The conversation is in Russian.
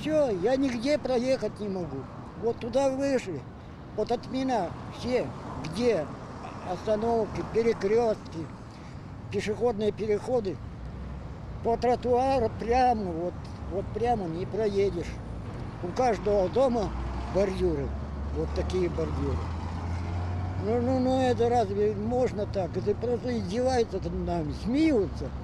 все, я нигде проехать не могу. Вот туда вышли, вот от меня все, где остановки, перекрестки, пешеходные переходы, по тротуару прямо, вот прямо не проедешь. У каждого дома бордюры, вот такие бордюры. Ну, это разве можно так? Это просто издеваются над нами, смеются.